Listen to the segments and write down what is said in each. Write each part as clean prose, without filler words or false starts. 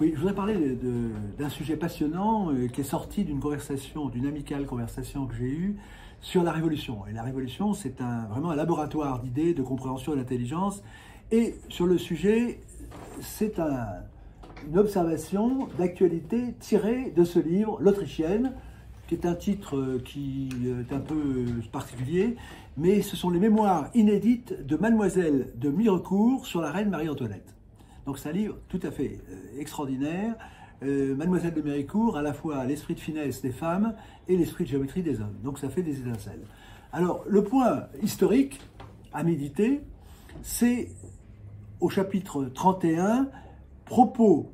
Oui, je voudrais parler d'un sujet passionnant qui est sorti d'une conversation, d'une amicale conversation que j'ai eue sur la Révolution. Et la Révolution, c'est vraiment un laboratoire d'idées, de compréhension de l'intelligence. Et sur le sujet, c'est une observation d'actualité tirée de ce livre, L'Autrichienne, qui est un titre qui est un peu particulier, mais ce sont les mémoires inédites de Mademoiselle de Mirecourt sur la reine Marie-Antoinette. Donc c'est un livre tout à fait extraordinaire. Mademoiselle de Mirecourt, à la fois l'esprit de finesse des femmes et l'esprit de géométrie des hommes. Donc ça fait des étincelles. Alors le point historique à méditer, c'est au chapitre 31, propos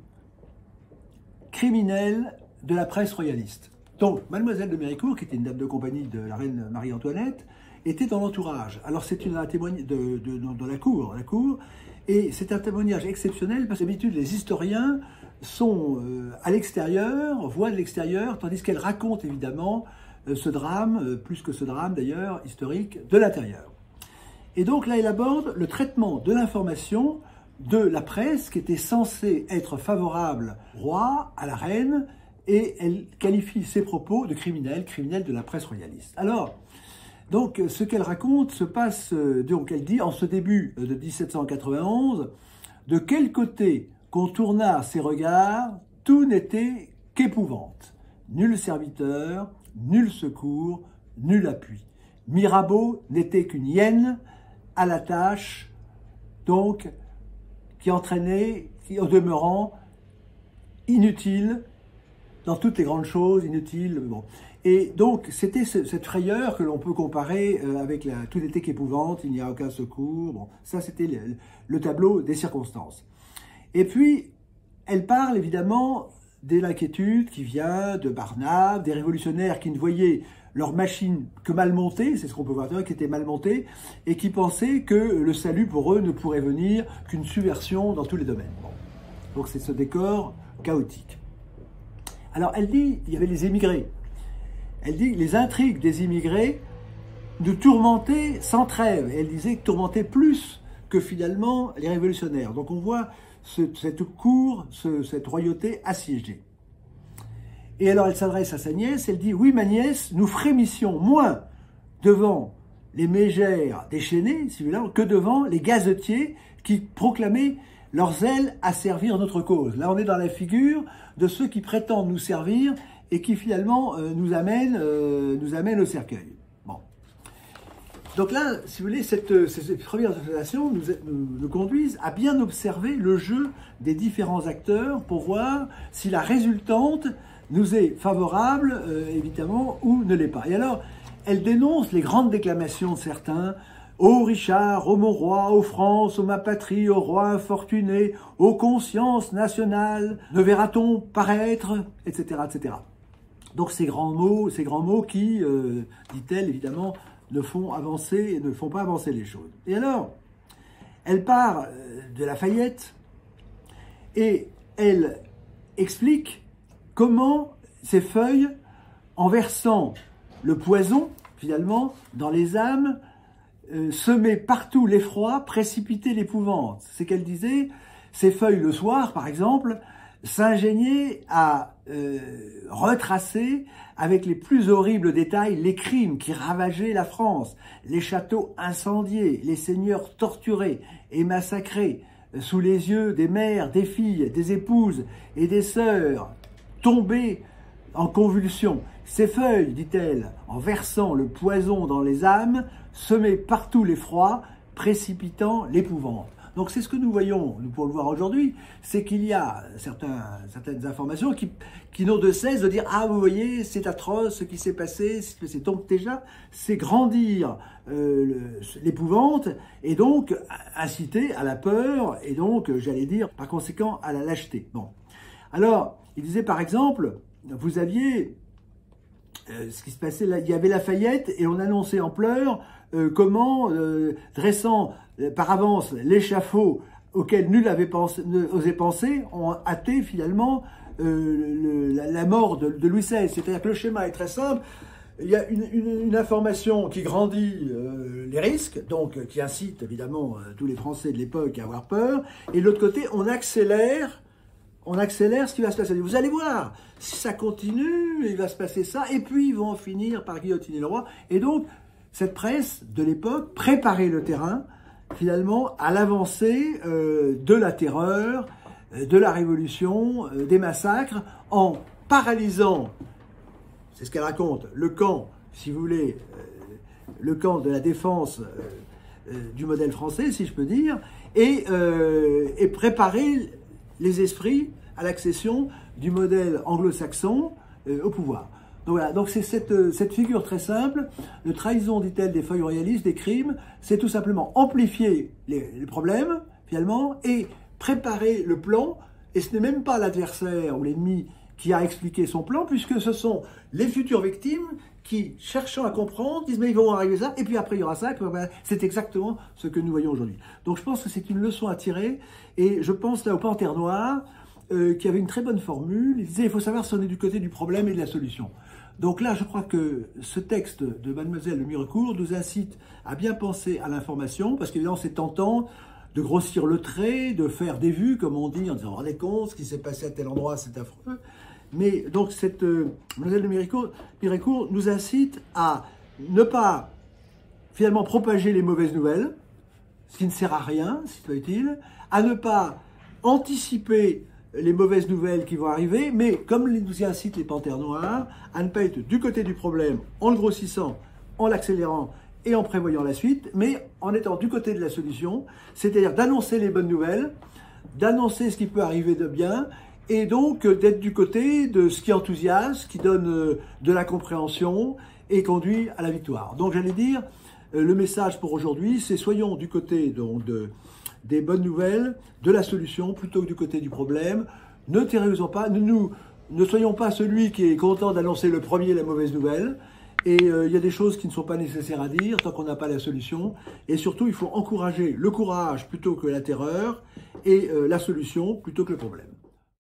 criminels de la presse royaliste. Donc Mademoiselle de Mirecourt, qui était une dame de compagnie de la reine Marie-Antoinette, était dans l'entourage. Alors c'est un témoignage dans la cour, et c'est un témoignage exceptionnel parce que d'habitude les historiens sont à l'extérieur, voient de l'extérieur, tandis qu'elle raconte évidemment ce drame, plus que ce drame d'ailleurs, historique, de l'intérieur. Et donc là, elle aborde le traitement de l'information de la presse qui était censée être favorable au roi, à la reine, et elle qualifie ses propos de criminels de la presse royaliste. Alors, donc, ce qu'elle raconte se passe, donc elle dit, en ce début de 1791, de quel côté qu'on tournât ses regards, tout n'était qu'épouvante. Nul serviteur, nul secours, nul appui. Mirabeau n'était qu'une hyène à la tâche, donc, qui entraînait, qui au demeurant, inutile, dans toutes les grandes choses, inutile, bon. Et donc, c'était cette frayeur que l'on peut comparer avec tout n'était qu'épouvante, il n'y a aucun secours. Bon, ça, c'était le tableau des circonstances. Et puis, elle parle évidemment de l'inquiétude qui vient de Barnave, des révolutionnaires qui ne voyaient leur machine que mal montée, c'est ce qu'on peut voir, qui était mal montée, et qui pensaient que le salut pour eux ne pourrait venir qu'une subversion dans tous les domaines. Bon. Donc, c'est ce décor chaotique. Alors, elle dit, il y avait les émigrés. Elle dit les intrigues des immigrés nous tourmentaient sans trêve. Et elle disait tourmentaient plus que finalement les révolutionnaires. Donc on voit cette cour, cette royauté assiégée. Et alors elle s'adresse à sa nièce, elle dit « Oui, ma nièce, nous frémissions moins devant les mégères déchaînées, si vous voulez, que devant les gazetiers qui proclamaient leur zèle à servir notre cause. » Là, on est dans la figure de ceux qui prétendent nous servir et qui finalement nous amènent au cercueil. Bon. Donc là, si vous voulez, ces premières observations nous conduisent à bien observer le jeu des différents acteurs pour voir si la résultante nous est favorable, évidemment, ou ne l'est pas. Et alors, elle dénonce les grandes déclamations de certains. Ô Richard, ô mon roi, ô France, ô ma patrie, ô roi infortuné, ô conscience nationale, ne verra-t-on paraître, etc., etc. Donc ces grands mots qui, dit-elle, évidemment, ne font pas avancer les choses. Et alors, elle part de Lafayette et elle explique comment ces feuilles, en versant le poison, finalement, dans les âmes, semer partout l'effroi, précipiter l'épouvante. C'est qu'elle disait, ces feuilles le soir, par exemple, s'ingéniaient à retracer avec les plus horribles détails les crimes qui ravageaient la France, les châteaux incendiés, les seigneurs torturés et massacrés sous les yeux des mères, des filles, des épouses et des sœurs tombées en convulsions. Ces feuilles, dit-elle, en versant le poison dans les âmes, semaient partout l'effroi, précipitant l'épouvante. Donc c'est ce que nous voyons, nous pouvons le voir aujourd'hui, c'est qu'il y a certaines informations qui n'ont de cesse de dire « Ah, vous voyez, c'est atroce ce qui s'est passé », donc déjà, c'est grandir l'épouvante et donc inciter à la peur et donc, j'allais dire, par conséquent, à la lâcheté. Bon. Alors, il disait par exemple, vous aviez ce qui se passait là, il y avait Lafayette et on annonçait en pleurs comment, dressant par avance l'échafaud auquel nul n'osait penser, ont hâté finalement la mort de Louis XVI. C'est-à-dire que le schéma est très simple. Il y a une information qui grandit les risques, donc qui incite évidemment tous les Français de l'époque à avoir peur. Et de l'autre côté, on accélère on accélère ce qui va se passer. Vous allez voir, si ça continue, il va se passer ça, et puis ils vont en finir par guillotiner le roi. Et donc, cette presse de l'époque préparait le terrain, finalement, à l'avancée de la terreur, de la révolution, des massacres, en paralysant, c'est ce qu'elle raconte, le camp, si vous voulez, le camp de la défense du modèle français, si je peux dire, et préparer les esprits à l'accession du modèle anglo-saxon au pouvoir. Donc voilà, donc c'est cette figure très simple de trahison, dit-elle, des feuilles royalistes, des crimes, c'est tout simplement amplifier les problèmes, finalement, et préparer le plan, et ce n'est même pas l'adversaire ou l'ennemi qui a expliqué son plan, puisque ce sont les futures victimes qui, cherchant à comprendre, disent mais ils vont arriver ça, et puis après il y aura ça, c'est exactement ce que nous voyons aujourd'hui. Donc je pense que c'est une leçon à tirer, et je pense là au Panthère Noir, qui avait une très bonne formule, il disait il faut savoir si on est du côté du problème et de la solution. Donc là je crois que ce texte de Mademoiselle de Mirecourt nous incite à bien penser à l'information, parce qu'évidemment c'est tentant de grossir le trait, de faire des vues, comme on dit, en disant rendez compte, ce qui s'est passé à tel endroit, c'est affreux. Mais donc cette Mademoiselle de Mirecourt nous incite à ne pas finalement propager les mauvaises nouvelles, ce qui ne sert à rien, si soit utile, à ne pas anticiper les mauvaises nouvelles qui vont arriver, mais comme nous y incitent les Panthères Noires, à ne pas être du côté du problème en le grossissant, en l'accélérant et en prévoyant la suite, mais en étant du côté de la solution, c'est-à-dire d'annoncer les bonnes nouvelles, d'annoncer ce qui peut arriver de bien, et donc d'être du côté de ce qui enthousiasme, qui donne de la compréhension et conduit à la victoire. Donc j'allais dire, le message pour aujourd'hui, c'est soyons du côté donc, des bonnes nouvelles, de la solution, plutôt que du côté du problème. Ne terrorisons pas, ne soyons pas celui qui est content d'annoncer le premier la mauvaise nouvelle. Et il y a des choses qui ne sont pas nécessaires à dire tant qu'on n'a pas la solution. Et surtout, il faut encourager le courage plutôt que la terreur et la solution plutôt que le problème.